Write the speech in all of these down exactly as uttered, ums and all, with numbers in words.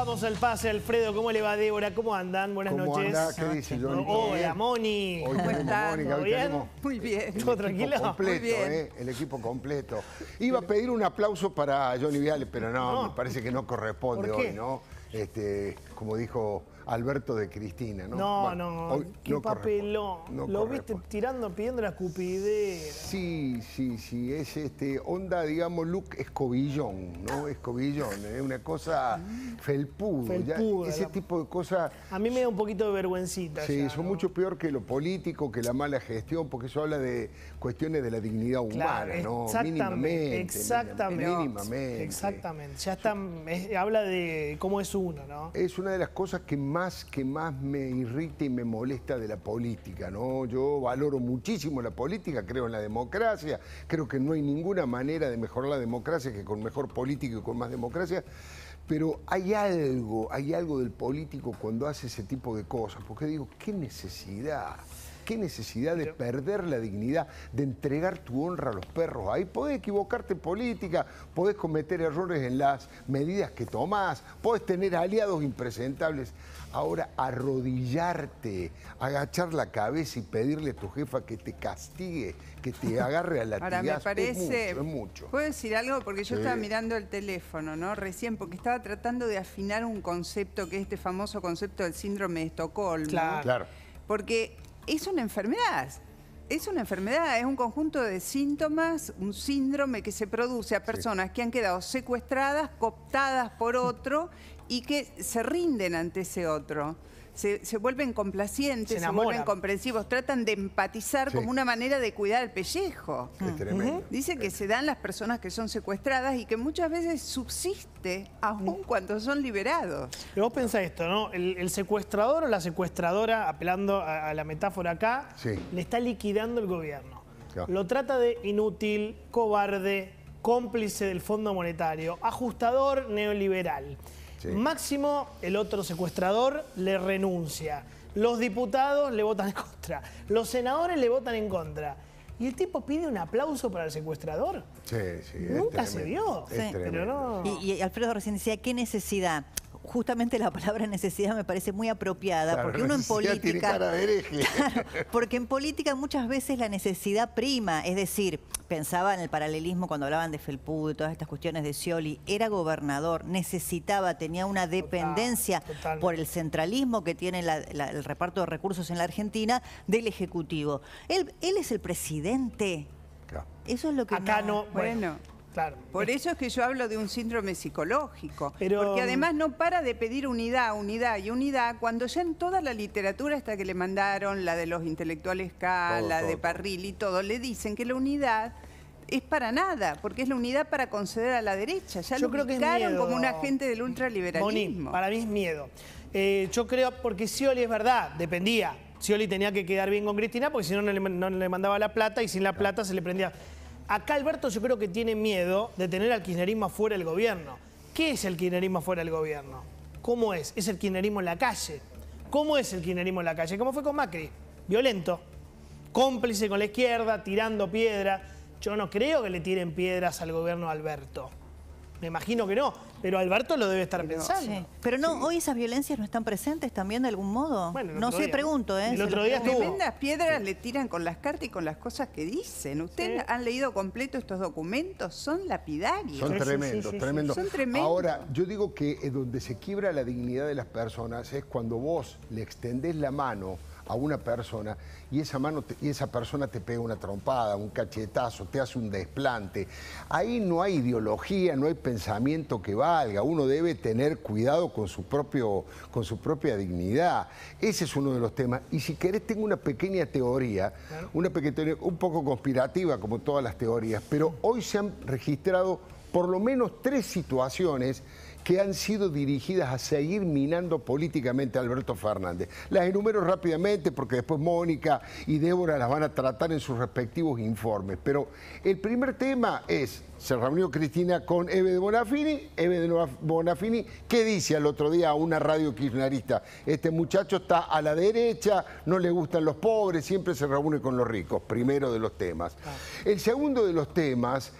Vamos al pase, Alfredo. ¿Cómo le va, Débora? ¿Cómo andan? Buenas ¿Cómo noches. anda? ¿Qué dice, Johnny? Hola, Moni. Hoy tenemos Mónica, hoy bien? tenemos Muy bien. ¿Todo el tranquilo? equipo completo, Muy bien. ¿eh? El equipo completo. Iba a pedir un aplauso para Johnny Viale, pero no, No. me parece que no corresponde ¿Por qué? hoy, ¿no? Este, como dijo Alberto de Cristina, ¿no? No, Bueno, no, hoy qué no papelón. corresponde, no Lo viste corresponde. tirando, pidiendo la escupidera. Sí, sí, sí, es este, onda, digamos, look escobillón, ¿no? Escobillón, es una cosa felpudo. ya, Felpuda, ese la- tipo de cosas. A mí me da un poquito de vergüencita. Sí, ya, son ¿no? mucho peor que lo político, que la mala gestión, porque eso habla de cuestiones de la dignidad humana, Claro, ¿no? exactamente, Mínimamente. exactamente. Mínimamente. Exactamente. Ya está, es- habla de cómo es uno, ¿no? Es una de las cosas que más, que más me irrita y me molesta de la política, ¿no? Yo valoro muchísimo la política, creo en la democracia, creo que no hay ninguna manera de mejorar la democracia que con mejor política y con más democracia, pero hay algo, hay algo del político cuando hace ese tipo de cosas, porque digo, qué necesidad. Qué necesidad de perder la dignidad, de entregar tu honra a los perros. Ahí podés equivocarte en política, podés cometer errores en las medidas que tomás, podés tener aliados impresentables. Ahora, arrodillarte, agachar la cabeza y pedirle a tu jefa que te castigue, que te agarre a latigazos, Ahora, me parece... es mucho, es mucho. ¿Puedo decir algo? Porque yo Sí. estaba mirando el teléfono, ¿no? Recién, porque estaba tratando de afinar un concepto que es este famoso concepto del síndrome de Estocolmo. Claro. Claro. Porque es una enfermedad. Es una enfermedad, es un conjunto de síntomas, un síndrome que se produce a personas que han quedado secuestradas, cooptadas por otro y que se rinden ante ese otro. Se, se vuelven complacientes, Se se, enamoran. vuelven comprensivos, tratan de empatizar Sí. como una manera de cuidar el pellejo. Es tremendo. Dice que se dan las personas que son secuestradas y que muchas veces subsiste aún cuando son liberados. Pero vos pensás esto, ¿no? El, el secuestrador o la secuestradora, apelando a, a la metáfora acá, Sí. le está liquidando el gobierno. Claro. Lo trata de inútil, cobarde, cómplice del Fondo Monetario, ajustador neoliberal. Sí. Máximo, el otro secuestrador le renuncia. Los diputados le votan en contra. Los senadores le votan en contra. ¿Y el tipo pide un aplauso para el secuestrador? Sí, sí, es Nunca se tremendo, vio. es Sí. Pero tremendo. no... Y, y Alfredo recién decía, ¿qué necesidad? Justamente la palabra necesidad me parece muy apropiada, Claro, porque uno en necesidad tiene política... cara de hereje. Claro, porque en política muchas veces la necesidad prima, es decir, pensaba en el paralelismo cuando hablaban de Felpudo y todas estas cuestiones de Scioli, era gobernador, necesitaba, tenía una dependencia total. por el centralismo que tiene la- la- el reparto de recursos en la Argentina del Ejecutivo. Él, él es el presidente, Claro. eso es lo que Acá no... Bueno. Claro. Por eso es que yo hablo de un síndrome psicológico. Pero- Porque además no para de pedir unidad, unidad y unidad, cuando ya en toda la literatura esta que le mandaron, la de los intelectuales K, Todo, la todo, de todo. Parril y todo, le dicen que la unidad es para nada, porque es la unidad para conceder a la derecha. Ya Yo lo creo que es ubicaron miedo. como un agente del Moni, ultraliberalismo. para mí es miedo. Eh, yo creo, porque Scioli es verdad, dependía. Scioli tenía que quedar bien con Cristina porque si no, no le, no le mandaba la plata y sin la plata se le prendía. Acá Alberto yo creo que tiene miedo de tener al kirchnerismo afuera del gobierno. ¿Qué es el kirchnerismo afuera del gobierno? ¿Cómo es? Es el kirchnerismo en la calle. ¿Cómo es el kirchnerismo en la calle? ¿Cómo fue con Macri? Violento. Cómplice con la izquierda, tirando piedra. Yo no creo que le tiren piedras al gobierno de Alberto. Me imagino que no, pero Alberto lo debe estar pensando. Sí. Pero no, hoy esas violencias no están presentes también de algún modo. Bueno, el no otro sé, día. pregunto, ¿eh? El Se otro lo día pregunto. estuvo. Tremendas piedras le tiran con las cartas y con las cosas que dicen. ¿Ustedes Sí. han leído completo estos documentos? Son lapidarios. Son Sí, sí, tremendos, sí, sí, sí. tremendos. Son tremendos. Ahora, yo digo que eh, donde se quiebra la dignidad de las personas es cuando vos le extendés la mano a una persona y esa mano te- y esa persona te pega una trompada, un cachetazo, te hace un desplante. Ahí no hay ideología, no hay pensamiento que valga. Uno debe tener cuidado con su propio, con su propia dignidad. Ese es uno de los temas. Y si querés, tengo una pequeña teoría, una pequeña teoría, un poco conspirativa, como todas las teorías, pero hoy se han registrado por lo menos tres situaciones que han sido dirigidas a seguir minando políticamente a Alberto Fernández. Las enumero rápidamente porque después Mónica y Débora las van a tratar en sus respectivos informes. Pero el primer tema es, se reunió Cristina con Eve de Bonafini, Eve de Bonafini, ¿qué dice al otro día a una radio kirchnerista? Este muchacho está a la derecha, no le gustan los pobres, siempre se reúne con los ricos, primero de los temas. El segundo de los temas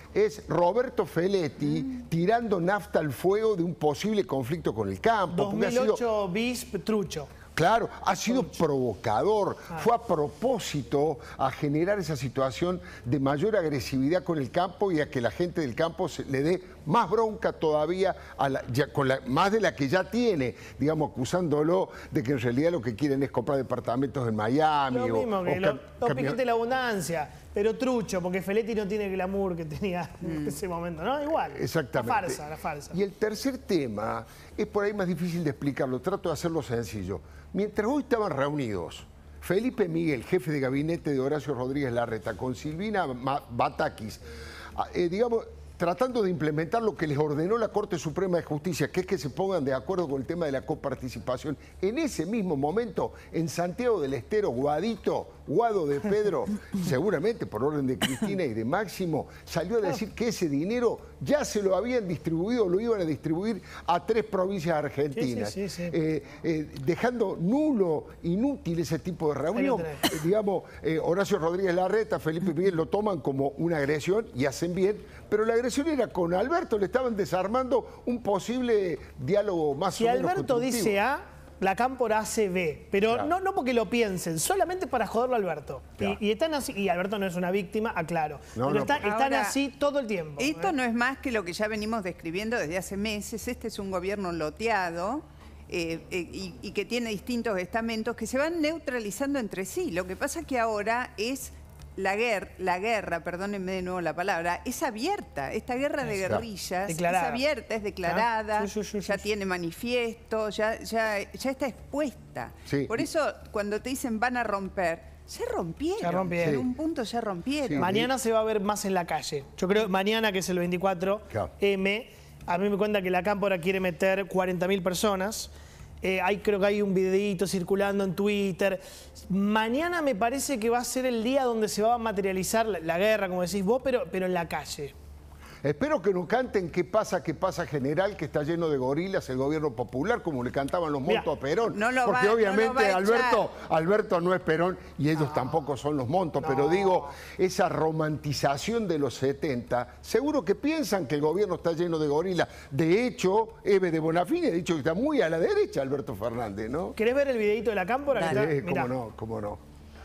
es Roberto Feletti mm. tirando nafta al fuego de un posible conflicto con el campo. dos mil ocho bis trucho. Claro, ha sido provocador, ah. fue a propósito a generar esa situación de mayor agresividad con el campo y a que la gente del campo se, le dé más bronca todavía, a la, ya, con la, más de la que ya tiene, digamos, acusándolo de que en realidad lo que quieren es comprar departamentos en Miami. Lo o, mismo, que o lo, los piquetes de la abundancia, pero trucho, porque Feletti no tiene el glamour que tenía mm. en ese momento, ¿no? Igual. Exactamente. La farsa, la farsa. Y el tercer tema es por ahí más difícil de explicarlo, trato de hacerlo sencillo. Mientras hoy estaban reunidos Felipe Miguel, jefe de gabinete de Horacio Rodríguez Larreta, con Silvina Batakis, eh, digamos, tratando de implementar lo que les ordenó la Corte Suprema de Justicia, que es que se pongan de acuerdo con el tema de la coparticipación. En ese mismo momento, en Santiago del Estero, Guadito, Guado de Pedro, seguramente por orden de Cristina y de Máximo, salió a decir que ese dinero ya se lo habían distribuido, lo iban a distribuir a tres provincias argentinas, sí, sí, sí, sí. Eh, eh, dejando nulo, inútil ese tipo de reunión. Eh, digamos, eh, Horacio Rodríguez Larreta, Felipe Miguel lo toman como una agresión y hacen bien, pero la agresión era con Alberto, le estaban desarmando un posible diálogo más si o menos Alberto constructivo. dice A, la Cámpora hace B, pero claro. no, no porque lo piensen, solamente para joderlo a Alberto. Claro. Y, y están así, y Alberto no es una víctima, aclaro. No, pero no, está, están Ahora, así todo el tiempo. Esto ¿eh? no es más que lo que ya venimos describiendo desde hace meses. Este es un gobierno loteado. Eh, eh, y, y que tiene distintos estamentos que se van neutralizando entre sí. Lo que pasa es que ahora es la guerra, la guerra, perdónenme de nuevo la palabra, es abierta. Esta guerra de guerrillas declarada. es abierta, es declarada, sí, sí, sí, ya sí. tiene manifiesto, ya, ya, ya está expuesta. Sí. Por eso cuando te dicen van a romper, se rompieron. Ya rompieron. En un punto ya rompieron. Sí. Mañana se va a ver más en la calle. Yo creo mañana, que es el veinticuatro eme, a mí me cuenta que la Cámpora quiere meter cuarenta mil personas. Eh, hay, creo que hay un videíto circulando en Twitter. Mañana me parece que va a ser el día donde se va a materializar la, la guerra, como decís vos, pero, pero en la calle. Espero que no canten ¿Qué pasa, qué pasa, general? Que está lleno de gorilas el gobierno popular, como le cantaban los montos a Perón. No lo Porque va, obviamente no lo va a Alberto, Alberto no es Perón y ellos no. tampoco son los montos. No. Pero digo, esa romantización de los setenta, seguro que piensan que el gobierno está lleno de gorilas. De hecho, Eve de Bonafini ha dicho que está muy a la derecha Alberto Fernández, ¿no? ¿Querés ver el videíto de la Cámpora? Sí, cómo no, cómo no.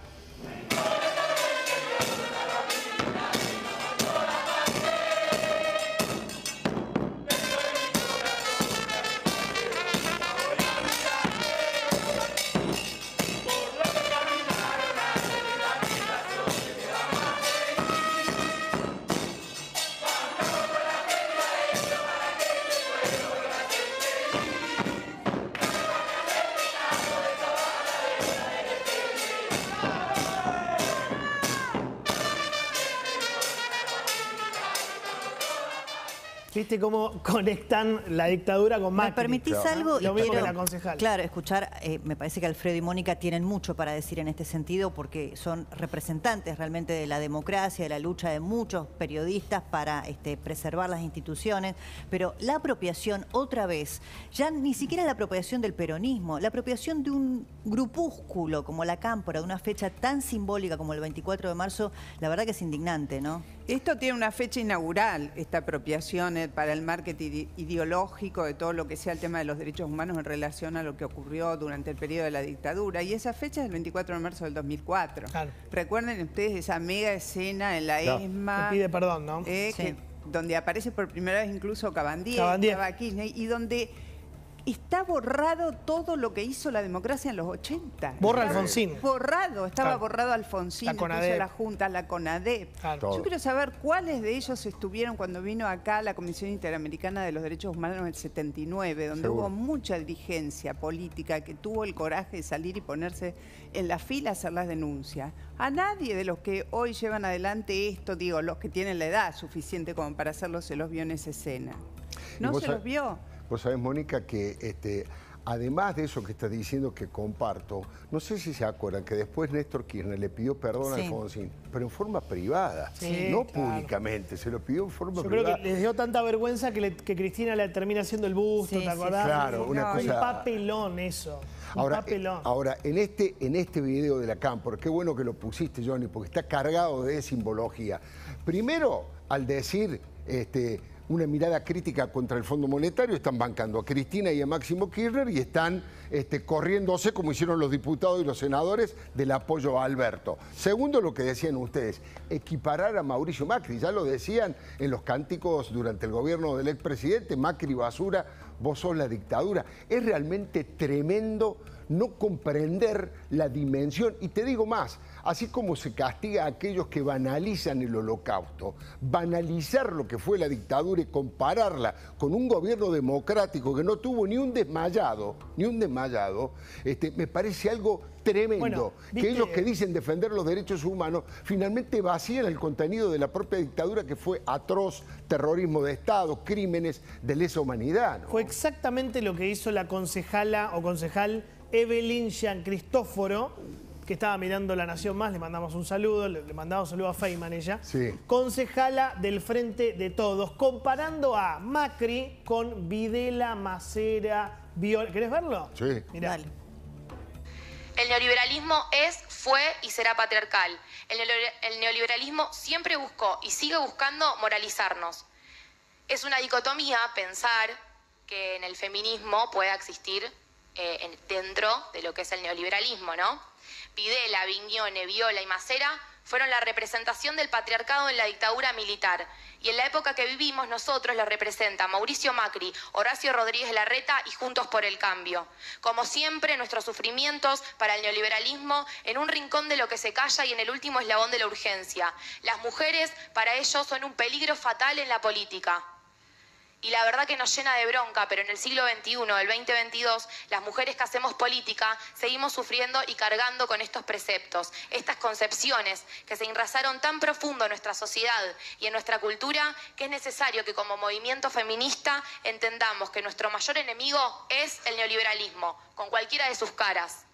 ¿Viste cómo conectan la dictadura con Macri? ¿Me permitís claro. algo? Lo mismo quiero, que la concejal. Claro, escuchar, eh, me parece que Alfredo y Mónica tienen mucho para decir en este sentido porque son representantes realmente de la democracia, de la lucha de muchos periodistas para este, preservar las instituciones, pero la apropiación, otra vez, ya ni siquiera la apropiación del peronismo, la apropiación de un grupúsculo como la Cámpora, de una fecha tan simbólica como el veinticuatro de marzo, la verdad que es indignante, ¿no? Esto tiene una fecha inaugural, esta apropiación para el marketing ideológico de todo lo que sea el tema de los derechos humanos en relación a lo que ocurrió durante el periodo de la dictadura. Y esa fecha es el veinticuatro de marzo del dos mil cuatro. Claro. Recuerden ustedes esa mega escena en la claro. ESMA. Que pide perdón, ¿no? Eh, sí. que, donde aparece por primera vez incluso Cabandier, Cabandier. Kirchner, y donde está borrado todo lo que hizo la democracia en los ochenta. Borra Alfonsín. Borrado, estaba claro. borrado Alfonsín, la incluso la Junta, la CONADEP. Claro. Yo quiero saber cuáles de ellos estuvieron cuando vino acá la Comisión Interamericana de los Derechos Humanos en el setenta y nueve, donde Seguro. hubo mucha dirigencia política que tuvo el coraje de salir y ponerse en la fila a hacer las denuncias. A nadie de los que hoy llevan adelante esto, digo, los que tienen la edad suficiente como para hacerlo, se los vio en esa escena. No se los vio. Vos sabés, Mónica, que este, además de eso que estás diciendo que comparto, no sé si se acuerdan que después Néstor Kirchner le pidió perdón sí. a Alfonsín, pero en forma privada, sí, no claro. públicamente, se lo pidió en forma Yo privada. Yo creo que les dio tanta vergüenza que, le, que Cristina le termina haciendo el busto, sí, ¿te acordás? Sí, claro, una no, cosa... Un papelón eso. Un ahora, papelón. Eh, ahora, en este, en este video de la Cámpora, qué bueno que lo pusiste, Johnny, porque está cargado de simbología. Primero, al decir este, una mirada crítica contra el Fondo Monetario, están bancando a Cristina y a Máximo Kirchner y están este, corriéndose, como hicieron los diputados y los senadores, del apoyo a Alberto. Segundo, lo que decían ustedes, equiparar a Mauricio Macri. Ya lo decían en los cánticos durante el gobierno del expresidente, Macri basura, vos sos la dictadura. Es realmente tremendo no comprender la dimensión. Y te digo más, así como se castiga a aquellos que banalizan el holocausto, banalizar lo que fue la dictadura y compararla con un gobierno democrático que no tuvo ni un desmayado, ni un desmayado, este, me parece algo tremendo. Bueno, que ellos que dicen defender los derechos humanos, finalmente vacían el contenido de la propia dictadura, que fue atroz, terrorismo de Estado, crímenes de lesa humanidad, ¿no? Fue exactamente lo que hizo la concejala o concejal Evelyn Giancristóforo, que estaba mirando La Nación Más, le mandamos un saludo, le, le mandamos un saludo a Feynman ella, sí. Concejala del Frente de Todos, comparando a Macri con Videla, Macera, Viola. ¿Querés verlo? Sí. Mirá. Dale. El neoliberalismo es, fue y será patriarcal. El, el neoliberalismo siempre buscó y sigue buscando moralizarnos. Es una dicotomía pensar que en el feminismo pueda existir eh, en, dentro de lo que es el neoliberalismo, ¿no? Videla, Vignone, Viola y Macera fueron la representación del patriarcado en la dictadura militar. Y en la época que vivimos nosotros los representa Mauricio Macri, Horacio Rodríguez Larreta y Juntos por el Cambio. Como siempre, nuestros sufrimientos para el neoliberalismo en un rincón de lo que se calla y en el último eslabón de la urgencia. Las mujeres, para ellos, son un peligro fatal en la política. Y la verdad que nos llena de bronca, pero en el siglo veintiuno, el veinte veintidós, las mujeres que hacemos política seguimos sufriendo y cargando con estos preceptos, estas concepciones que se enrazaron tan profundo en nuestra sociedad y en nuestra cultura, que es necesario que como movimiento feminista entendamos que nuestro mayor enemigo es el neoliberalismo, con cualquiera de sus caras.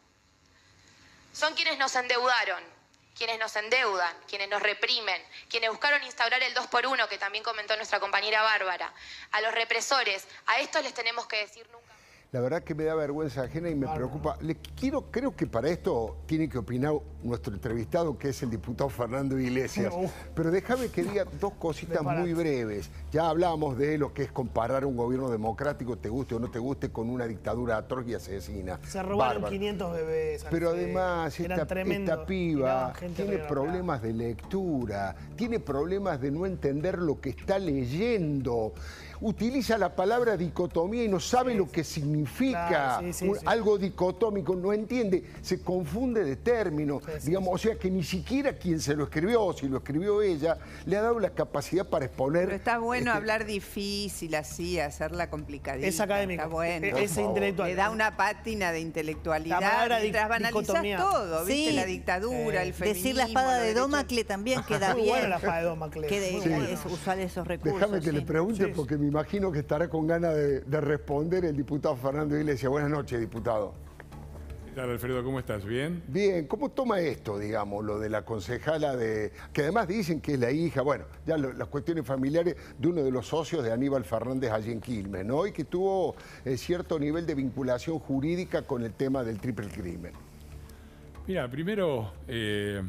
Son quienes nos endeudaron, quienes nos endeudan, quienes nos reprimen, quienes buscaron instaurar el dos por uno, que también comentó nuestra compañera Bárbara. A los represores, a estos les tenemos que decir nunca. La verdad que me da vergüenza ajena y me Bárbara. preocupa. Le quiero, creo que para esto tiene que opinar nuestro entrevistado, que es el diputado Fernando Iglesias. No. Pero déjame que diga dos cositas muy breves. Ya hablamos de lo que es comparar un gobierno democrático, te guste o no te guste, con una dictadura atroz y asesina. Se robaron Bárbara. quinientos bebés. Pero además, esta, esta piba tiene problemas de lectura, tiene problemas de no entender lo que está leyendo. Utiliza la palabra dicotomía y no sabe sí, lo que significa claro, sí, sí, un, sí. algo dicotómico, no entiende, se confunde de términos, sí, digamos, sí, sí. o sea que ni siquiera quien se lo escribió, si lo escribió ella, le ha dado la capacidad para exponer. Pero está bueno este, hablar difícil así, hacerla complicadita. Es académico, está bueno. es, es intelectual. Le da una pátina de intelectualidad mientras banalizás todo, ¿viste? Sí. La dictadura, sí. el feminismo. Decir la espada de Domacle también queda muy bien. Bueno la espada de Domacle. Que sí. es usar esos recursos. Déjame que sí. le pregunte sí. porque me imagino que estará con ganas de, de responder el diputado Fernando Iglesias. Buenas noches, diputado. ¿Qué tal, Alfredo? ¿Cómo estás? ¿Bien? Bien. ¿Cómo toma esto, digamos, lo de la concejala de... que además dicen que es la hija, bueno, ya lo, las cuestiones familiares de uno de los socios de Aníbal Fernández allí en Quilmes, ¿no? Y que tuvo eh, cierto nivel de vinculación jurídica con el tema del triple crimen. Mira, primero eh,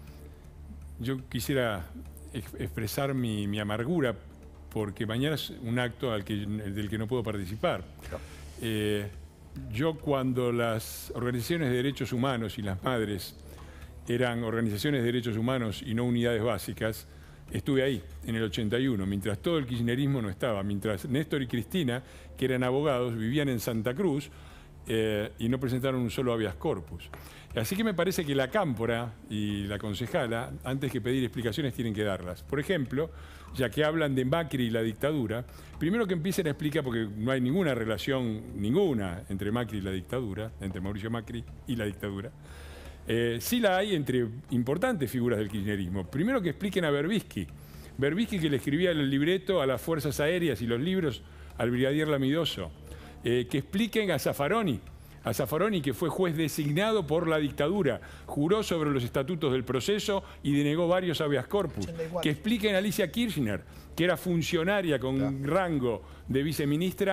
yo quisiera ex expresar mi, mi amargura porque mañana es un acto al que, del que no puedo participar. Eh, yo cuando las organizaciones de derechos humanos y las madres eran organizaciones de derechos humanos y no unidades básicas, estuve ahí, en el ochenta y uno, mientras todo el kirchnerismo no estaba, mientras Néstor y Cristina, que eran abogados, vivían en Santa Cruz eh, y no presentaron un solo habeas corpus. Así que me parece que la cámpora y la concejala, antes que pedir explicaciones, tienen que darlas. Por ejemplo, ya que hablan de Macri y la dictadura, primero que empiecen a explicar, porque no hay ninguna relación, ninguna, entre Macri y la dictadura, entre Mauricio Macri y la dictadura. Eh, sí la hay entre importantes figuras del kirchnerismo. Primero que expliquen a Berbisky. Berbisky, que le escribía el libreto a las fuerzas aéreas y los libros al brigadier Lamidoso. Eh, que expliquen a Zaffaroni. A Zaffaroni, que fue juez designado por la dictadura, juró sobre los estatutos del proceso y denegó varios habeas corpus. ochenta y cuatro. Que expliquen a Alicia Kirchner, que era funcionaria con claro. rango de viceministra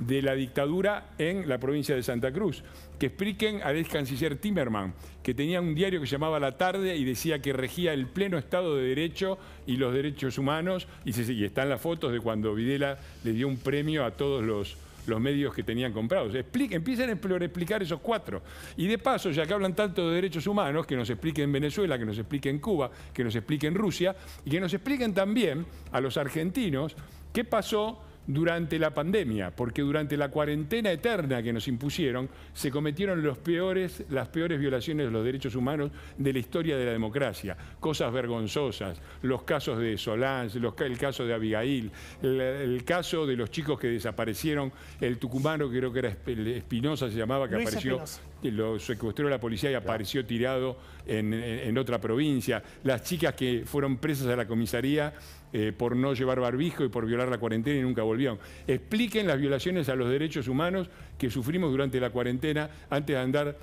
de la dictadura en la provincia de Santa Cruz. Que expliquen al ex canciller Timerman, que tenía un diario que se llamaba La Tarde y decía que regía el pleno Estado de Derecho y los derechos humanos, y, se, y están las fotos de cuando Videla le dio un premio a todos los, los medios que tenían comprados. Expliquen, empiecen a explicar esos cuatro. Y de paso, ya que hablan tanto de derechos humanos, que nos expliquen Venezuela, que nos expliquen Cuba, que nos expliquen Rusia, y que nos expliquen también a los argentinos qué pasó durante la pandemia, porque durante la cuarentena eterna que nos impusieron se cometieron los peores, las peores violaciones de los derechos humanos de la historia de la democracia. Cosas vergonzosas, los casos de Solange, los, el caso de Abigail, el, el caso de los chicos que desaparecieron, el tucumano que creo que era Espinosa se llamaba, que Luis apareció, Espinosa. lo secuestró la policía y apareció tirado en, en, en otra provincia, las chicas que fueron presas a la comisaría Eh, por no llevar barbijo y por violar la cuarentena y nunca volvieron. Expliquen las violaciones a los derechos humanos que sufrimos durante la cuarentena antes de andar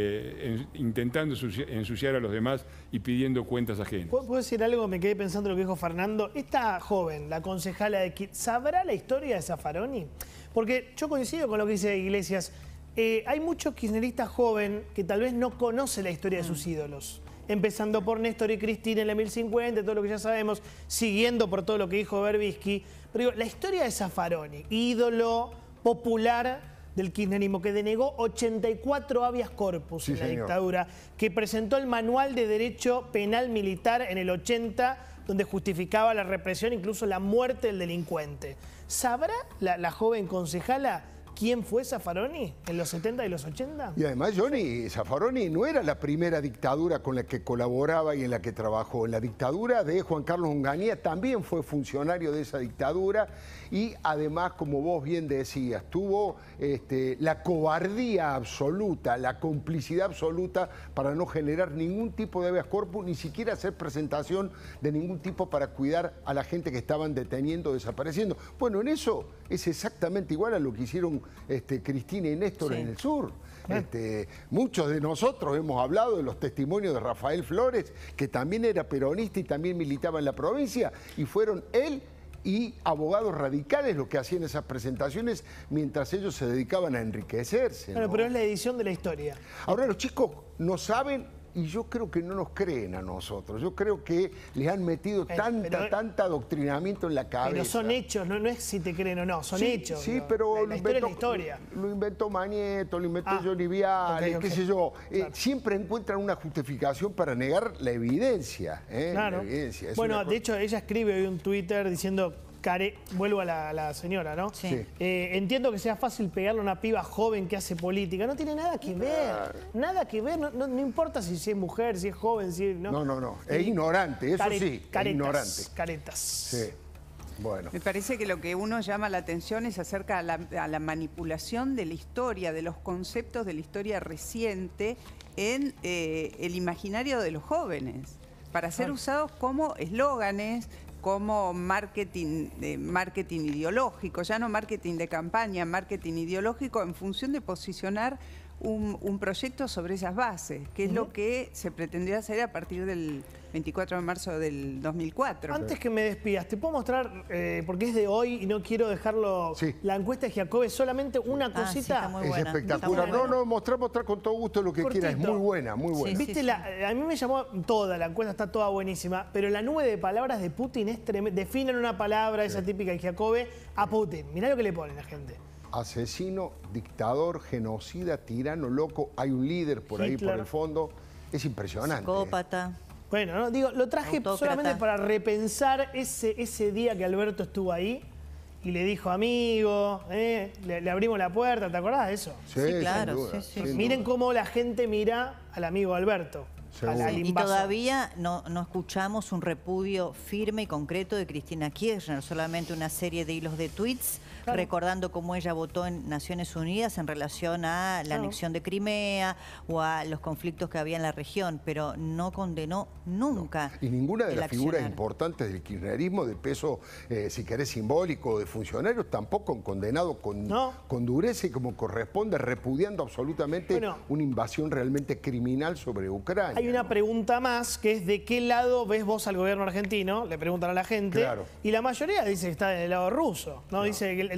eh, en, intentando ensuciar a los demás y pidiendo cuentas ajenas. ¿Puedo decir algo? Me quedé pensando en lo que dijo Fernando. Esta joven, la concejala de Quito, ¿sabrá la historia de Zaffaroni? Porque yo coincido con lo que dice Iglesias. Eh, hay muchos kirchneristas jóvenes que tal vez no conocen la historia de sus ídolos. Empezando por Néstor y Cristina en la mil cincuenta, todo lo que ya sabemos, siguiendo por todo lo que dijo Berbisky. Pero digo, la historia de Zaffaroni, ídolo popular del kirchnerismo, que denegó ochenta y cuatro habeas corpus sí, en la señor. dictadura, que presentó el Manual de Derecho Penal Militar en el ochenta, donde justificaba la represión, incluso la muerte del delincuente. ¿Sabrá la, la joven concejala quién fue Zaffaroni en los setenta y los ochenta? Y además, Johnny, Zaffaroni no era la primera dictadura con la que colaboraba y en la que trabajó. En la dictadura de Juan Carlos Onganía también fue funcionario de esa dictadura y además, como vos bien decías, tuvo este, la cobardía absoluta, la complicidad absoluta para no generar ningún tipo de habeas corpus, ni siquiera hacer presentación de ningún tipo para cuidar a la gente que estaban deteniendo o desapareciendo. Bueno, en eso es exactamente igual a lo que hicieron Este, Cristina y Néstor sí. en el sur. Este, muchos de nosotros hemos hablado de los testimonios de Rafael Flores, que también era peronista y también militaba en la provincia, y fueron él y abogados radicales los que hacían esas presentaciones mientras ellos se dedicaban a enriquecerse. Bueno, ¿no? pero es la edición de la historia. Ahora los chicos no saben. Y yo creo que no nos creen a nosotros. Yo creo que les han metido pero, tanta, pero, tanta adoctrinamiento en la cabeza. Pero son hechos, no, no es si te creen o no, son sí, hechos. Sí, digo. pero la, la lo, historia inventó, es la historia. lo inventó Manieto, lo inventó Ah, Johnny Viale, okay, okay. qué sé yo. Eh, Claro. Siempre encuentran una justificación para negar la evidencia. ¿eh? Claro. La evidencia. Es Bueno, una de cosa- hecho, ella escribe hoy un Twitter diciendo... Care, vuelvo a la, a la señora, ¿no? Sí. Sí. Eh, entiendo que sea fácil pegarle a una piba joven que hace política. No tiene nada que ver. Nada que ver. No, no, no importa si, si es mujer, si es joven, si... No, No, no, no. Es Eh, ignorante, eso care- sí. Caretas, es ignorante. caretas. Sí. Bueno. Me parece que lo que uno llama la atención es acerca de la, a la manipulación de la historia, de los conceptos de la historia reciente en eh, el imaginario de los jóvenes, para ser usados como eslóganes, como marketing, eh, marketing ideológico, ya no marketing de campaña, marketing ideológico en función de posicionar un, un proyecto sobre esas bases, que es Ujú. lo que se pretendió hacer a partir del veinticuatro de marzo del dos mil cuatro. Antes que me despidas, te puedo mostrar, eh, porque es de hoy y no quiero dejarlo, Sí. la encuesta de Giacobbe, solamente una Ah, sí, cosita. está muy Es buena. espectacular. Está muy No, buena. no, mostrar, mostrar con todo gusto lo que Cortito. quieras. Es muy buena, muy buena. Sí, Viste, la- a mí me llamó toda, la encuesta está toda buenísima, pero la nube de palabras de Putin es tremenda. Definen una palabra, esa típica de Giacobbe, a Putin. Mirá lo que le ponen la gente. Asesino, dictador, genocida, tirano, loco. Hay un líder por ahí, Hitler. por el fondo. Es impresionante. Psicópata. Bueno, no, digo, lo traje Autócrata. solamente para repensar ese, ese día que Alberto estuvo ahí y le dijo amigo, eh, le, le abrimos la puerta, ¿te acordás de eso? Sí, Sí, sin claro, duda, sí, sí. sin Miren duda. cómo la gente mira al amigo Alberto, al, Seguro. al Y invasor. todavía no, no escuchamos un repudio firme y concreto de Cristina Kirchner, solamente una serie de hilos de tweets Claro. recordando cómo ella votó en Naciones Unidas en relación a la Claro. anexión de Crimea o a los conflictos que había en la región, pero no condenó nunca. Y ninguna de el las figuras accionar. importantes del kirchnerismo, de peso, eh, si querés, simbólico, de funcionarios, tampoco han condenado con, No. con dureza y como corresponde, repudiando absolutamente Bueno. una invasión realmente criminal sobre Ucrania. Hay una ¿no? pregunta más, que es ¿de qué lado ves vos al gobierno argentino? Le preguntan a la gente. Claro. Y la mayoría dice que está del lado ruso. ¿no? Dice que el, el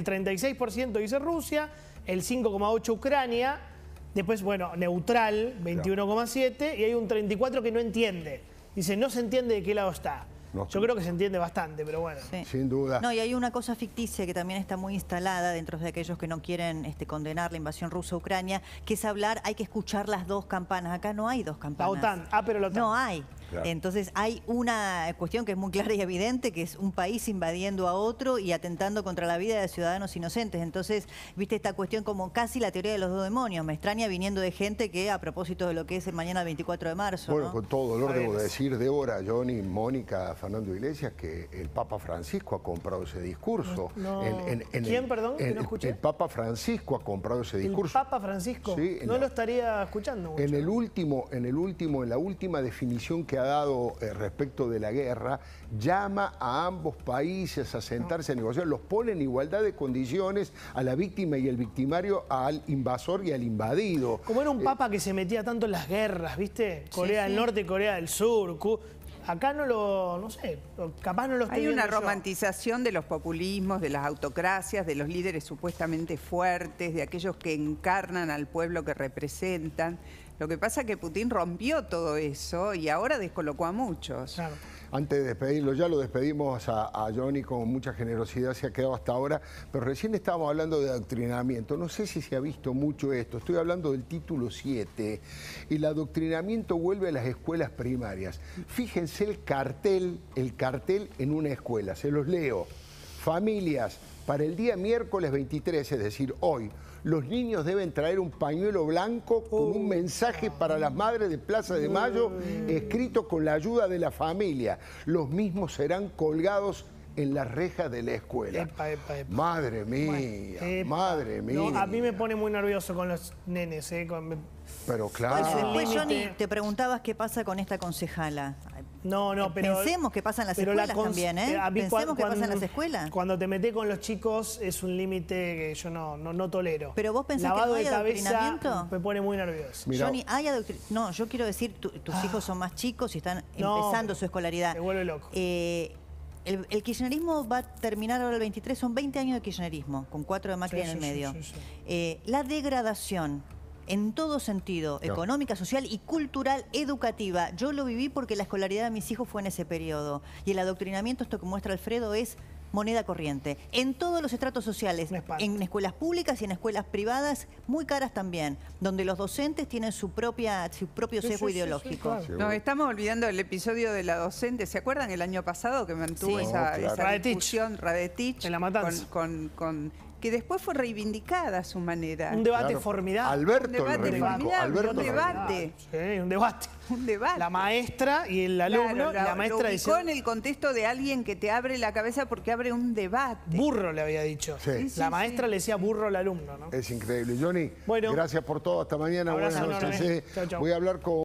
El treinta y seis por ciento dice Rusia, el cinco coma ocho por ciento Ucrania, después, bueno, neutral, veintiuno coma siete, y hay un treinta y cuatro por ciento que no entiende. Dice, no se entiende de qué lado está. No. Yo creo que se entiende bastante, pero bueno. Sí. Sin duda. No, y hay una cosa ficticia que también está muy instalada dentro de aquellos que no quieren este, condenar la invasión rusa a Ucrania, que es hablar, hay que escuchar las dos campanas. Acá no hay dos La campanas. OTAN. Ah, pero la OTAN. No hay. Claro. Entonces hay una cuestión que es muy clara y evidente, que es un país invadiendo a otro y atentando contra la vida de ciudadanos inocentes. Entonces, viste esta cuestión como casi la teoría de los dos demonios. Me extraña viniendo de gente que, a propósito de lo que es el mañana veinticuatro de marzo, Bueno, ¿no? con todo dolor A ver, debo es- decir, Débora, Johnny, Mónica, Fernando Iglesias, que el Papa Francisco ha comprado ese discurso. No. En- en- en ¿Quién, el- perdón, que en- no escuché? El Papa Francisco ha comprado ese El discurso. Papa Francisco Sí, en no la- lo estaría escuchando mucho. En el último, en el último, en la última definición que ha dado eh, respecto de la guerra, llama a ambos países a sentarse a negociar, los pone en igualdad de condiciones a la víctima y el victimario, al invasor y al invadido. Como era un papa que se metía tanto en las guerras, ¿viste? Corea del sí. Norte, Corea del Sur. Cu- Acá no lo, no sé, capaz no lo estoy Hay una viendo yo. romantización de los populismos, de las autocracias, de los líderes supuestamente fuertes, de aquellos que encarnan al pueblo que representan. Lo que pasa es que Putin rompió todo eso y ahora descolocó a muchos. Claro. Antes de despedirlo, ya lo despedimos a, a Johnny con mucha generosidad, se ha quedado hasta ahora, pero recién estábamos hablando de adoctrinamiento. No sé si se ha visto mucho esto, estoy hablando del título siete. El adoctrinamiento vuelve a las escuelas primarias. Fíjense el cartel, el cartel en una escuela, se los leo. Familias, para el día miércoles veintitrés, es decir, hoy, los niños deben traer un pañuelo blanco con un mensaje para las madres de Plaza de Mayo, escrito con la ayuda de la familia. Los mismos serán colgados en las rejas de la escuela. Epa, epa, epa. Madre mía, Bueno, epa. madre mía. No, a mí me pone muy nervioso con los nenes, ¿eh? Con- Pero Pues, claro. Después, límite. Johnny, te preguntabas qué pasa con esta concejala. No, no, pero... Pensemos qué pasa en las pero la escuelas cons- también, ¿eh? a mí Pensemos cua- qué pasa en cuando- las escuelas. Cuando te metés con los chicos es un límite que yo no, no, no tolero. Pero vos pensás que Lavado no hay de cabeza adoctrinamiento. me pone muy nervioso. Mira. Johnny, hay adoctri- No, yo quiero decir, tu- tus hijos son más chicos y están Ah. No, empezando pero su escolaridad. me vuelve loco. Eh, el, el kirchnerismo va a terminar ahora el veintitrés, son veinte años de kirchnerismo, con cuatro de Macri Sí, en el sí, sí, medio. sí, sí. Eh, la degradación, en todo sentido, No. económica, social y cultural, educativa. Yo lo viví porque la escolaridad de mis hijos fue en ese periodo. Y el adoctrinamiento, esto que muestra Alfredo, es moneda corriente. En todos los estratos sociales, Me espanta. en escuelas públicas y en escuelas privadas, muy caras también, donde los docentes tienen su, propia, su propio Sí, sesgo sí, sí, ideológico. sí, claro. Nos estamos olvidando del episodio de la docente. ¿Se acuerdan el año pasado que mantuvo Sí. esa, No, claro. esa Radetich. discusión Radetich? En la matanza. Con, con- con- que después fue reivindicada a su manera. Un debate Claro. formidable. Alberto Un debate lo reivindicó, formidable, Alberto un lo debate. reivindicó. Sí, un debate. Un debate. La maestra y el alumno, Claro, y la lo maestra ubicó decía, en el contexto de alguien que te abre la cabeza porque abre un debate. burro le había dicho. Sí. Sí, La sí, maestra sí. le decía burro al alumno, ¿no? Es increíble. Johnny, Bueno. gracias por todo. Hasta mañana. Abrazo Buenas noches. enorme. eh. Chau, chau. Voy a hablar con...